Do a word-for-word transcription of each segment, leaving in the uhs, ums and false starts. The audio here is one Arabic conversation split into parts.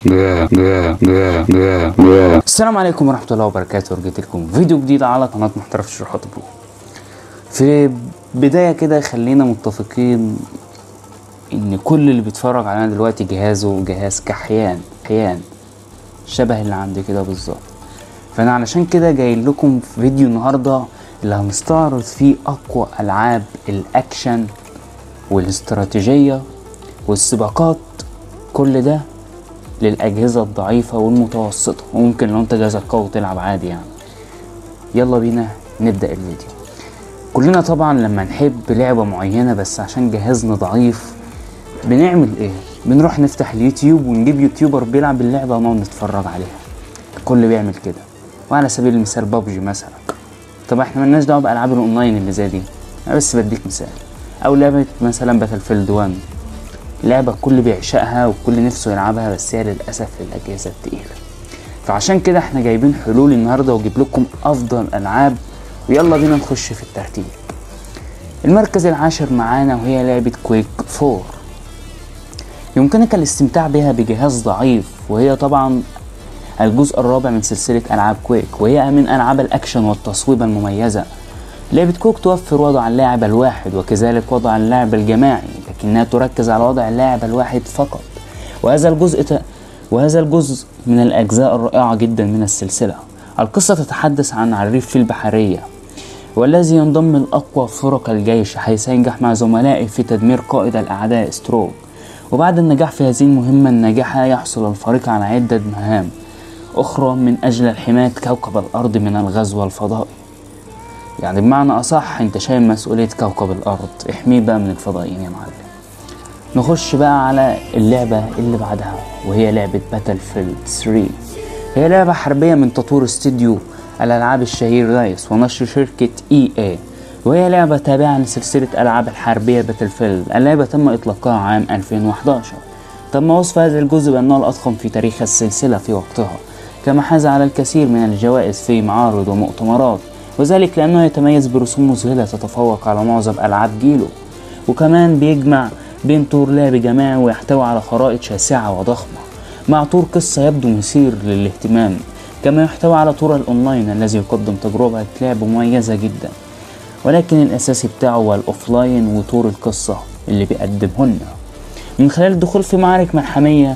السلام عليكم ورحمة الله وبركاته. رجعت لكم فيديو جديد على قناة محترف شروحات برو. في بداية كده خلينا متفقين ان كل اللي بيتفرج علينا دلوقتي جهازه جهاز كحيان كحيان شبه اللي عندي كده بالظبط. فانا علشان كده جاي لكم في فيديو النهاردة اللي هنستعرض فيه اقوى العاب الاكشن والاستراتيجية والسباقات، كل ده للأجهزة الضعيفة والمتوسطة، وممكن لو انت جهازك قوي تلعب عادي يعني. يلا بينا نبدأ الفيديو. كلنا طبعا لما نحب لعبة معينة بس عشان جهازنا ضعيف بنعمل ايه؟ بنروح نفتح اليوتيوب ونجيب يوتيوبر بيلعب اللعبة ونقعد نتفرج عليها. الكل بيعمل كده. وعلى سبيل المثال بابجي مثلا. طب احنا ملناش دعوة بألعاب الأونلاين اللي زي دي، انا بس بديك مثال. أو لعبة مثلا باتل فيلد واحد، لعبة الكل بيعشقها والكل نفسه يلعبها، بس هي للأسف للأجهزة التقيلة. فعشان كده احنا جايبين حلول النهاردة وجيب لكم أفضل ألعاب، ويلا بينا نخش في الترتيب. المركز العاشر معانا وهي لعبة كويك فور. يمكنك الاستمتاع بها بجهاز ضعيف، وهي طبعا الجزء الرابع من سلسلة ألعاب كويك، وهي من ألعاب الأكشن والتصويب المميزة. لعبة كويك توفر وضع اللاعب الواحد وكذلك وضع اللاعب الجماعي، لكنها تركز على وضع اللاعب الواحد فقط. وهذا الجزء ت... وهذا الجزء من الأجزاء الرائعة جدا من السلسلة. القصة تتحدث عن عريف في البحرية والذي ينضم لأقوى فرق الجيش، حيث ينجح مع زملائه في تدمير قائد الأعداء ستروك. وبعد النجاح في هذه المهمة الناجحة يحصل الفريق على عدة مهام أخرى من أجل حماية كوكب الأرض من الغزو الفضائي. يعني بمعنى أصح انت شايل مسؤولية كوكب الأرض، احميه بقى من الفضائيين يا معلم. نخش بقى على اللعبة اللي بعدها وهي لعبة باتل فيلد ثلاثة. هي لعبة حربية من تطوير استوديو الألعاب الشهير رايس ونشر شركة إي إيه، وهي لعبة تابعة لسلسلة ألعاب الحربية باتل فيلد. اللعبة تم إطلاقها عام ألفين وأحد عشر. تم وصف هذا الجزء بأنه الأضخم في تاريخ السلسلة في وقتها، كما حاز على الكثير من الجوائز في معارض ومؤتمرات، وذلك لأنه يتميز برسوم مذهلة تتفوق على معظم ألعاب جيله. وكمان بيجمع بين طور لعب جماعي ويحتوي على خرائط شاسعة وضخمة مع طور قصة يبدو مثير للاهتمام، كما يحتوي على طور الأونلاين الذي يقدم تجربة لعب مميزة جدا، ولكن الأساسي بتاعه هو الأوفلاين وطور القصة اللي بيقدمهن من خلال الدخول في معارك ملحمية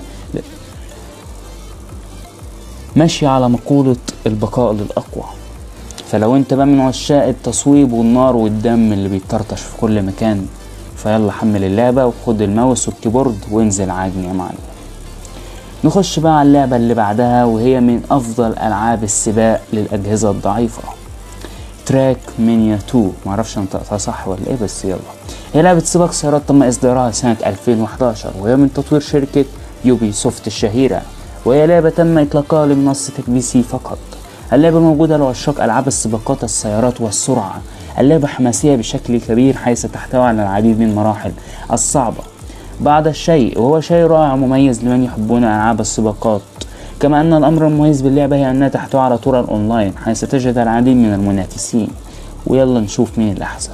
ماشية على مقولة البقاء للأقوى. فلو انت بقى من عشاق التصويب والنار والدم اللي بيطرطش في كل مكان، فيلا حمل اللعبة وخد الماوس والكيبورد وانزل عاجن يا معلم. نخش بقى على اللعبة اللي بعدها وهي من أفضل ألعاب السباق للأجهزة الضعيفة، تراك مانيا اتنين. معرفش انطقتها صح ولا ايه، بس يلا. هي لعبة سباق سيارات تم إصدارها سنة ألفين وأحد عشر، وهي من تطوير شركة يوبي سوفت الشهيرة، وهي لعبة تم إطلاقها لمنصة البي سي فقط. اللعبة موجودة لعشاق ألعاب السباقات السيارات والسرعة. اللعبة حماسية بشكل كبير حيث تحتوي على العديد من المراحل الصعبة بعد الشيء، وهو شيء رائع مميز لمن يحبون ألعاب السباقات. كما أن الأمر المميز باللعبة هي أنها تحتوي على طور الأونلاين حيث تجد العديد من المنافسين. ويلا نشوف مين الأحسن.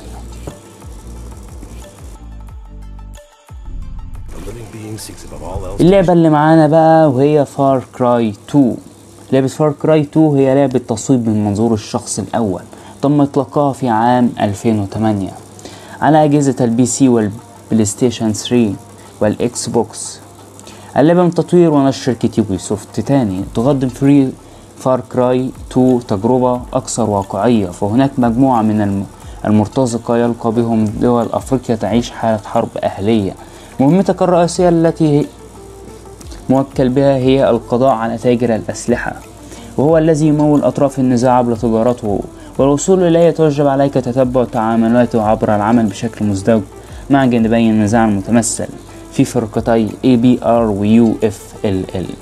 اللعبة اللي معانا بقى وهي فار كراي اتنين. لعبة فار كراي اتنين هي لعبة تصويب من منظور الشخص الأول، تم إطلاقها في عام ألفين وثمانية على أجهزة البي سي والبلاي ستيشن ثلاثة والإكس بوكس. اللعبة من تطوير ونشر شركة يوبي سوفت تاني. تقدم فري فار كراي اتنين تجربة أكثر واقعية، فهناك مجموعة من المرتزقة يلقى بهم دول أفريقيا تعيش حالة حرب أهلية. مهمتك الرئيسية التي موكل بها هي القضاء على تاجر الأسلحة، وهو الذي يمول أطراف النزاع عبر تجارته، والوصول إليه يتوجب عليك تتبع تعاملاته عبر العمل بشكل مزدوج مع جانبي النزاع المتمثل في فرقتي إيه بي آر و يو إف إل إل.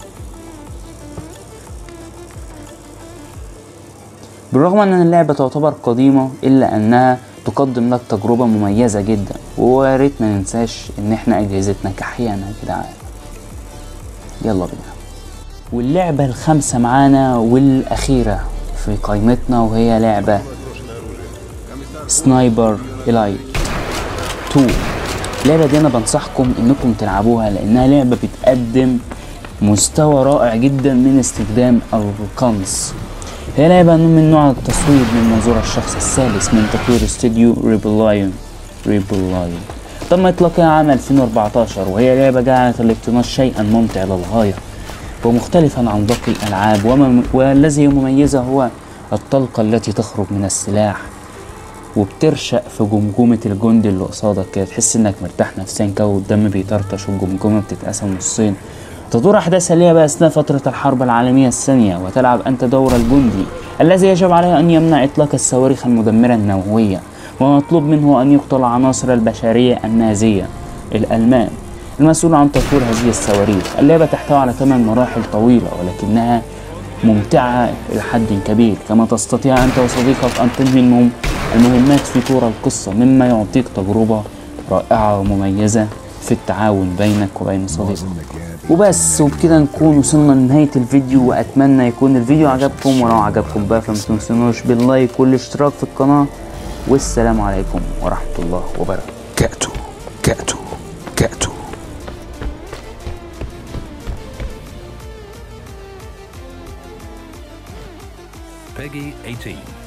بالرغم أن اللعبة تعتبر قديمة إلا أنها تقدم لك تجربة مميزة جدا، وياريت ما ننساش إن إحنا أجهزتنا كحيانة يا جدعان. يلا بينا. واللعبة الخامسة معانا والأخيرة في قائمتنا وهي لعبة سنايبر إلايت اتنين. اللعبة دي أنا بنصحكم إنكم تلعبوها لأنها لعبة بتقدم مستوى رائع جدا من استخدام القنص. هي لعبة من نوع التصوير من منظور الشخص الثالث من تطوير استوديو ريبلايون ريبلايون تم إطلاقها عام ألفين وأربعتاشر، وهي لعبة جعلت الاقتناص شيئا ممتع للغاية ومختلفا عن باقي الألعاب، وما والذي يميزه هو الطلقة التي تخرج من السلاح وبترشق في جمجمة الجندي اللي قصادك كده، تحس انك مرتاح نفسيا كده والدم بيطرطش والجمجمة بتتقسم نصين. تدور أحداث اللعبة أثناء فترة الحرب العالمية الثانية، وتلعب أنت دور الجندي الذي يجب عليه أن يمنع إطلاق الصواريخ المدمرة النووية، ومطلوب منه أن يقتل عناصر البشرية النازية الألمان المسؤول عن تطوير هذه الصواريخ. اللعبة تحتوي على ثمان مراحل طويلة ولكنها ممتعة إلى حد كبير، كما تستطيع أنت وصديقك أن تنهي المهمات في طور القصة، مما يعطيك تجربة رائعة ومميزة في التعاون بينك وبين صديقك. وبس، وبكده نكون وصلنا لنهاية الفيديو، وأتمنى يكون الفيديو عجبكم، ولو عجبكم بقى فما تنسونوش باللايك والاشتراك في القناة، والسلام عليكم ورحمة الله وبركاته. كاتو كاتو Peggy eighteen.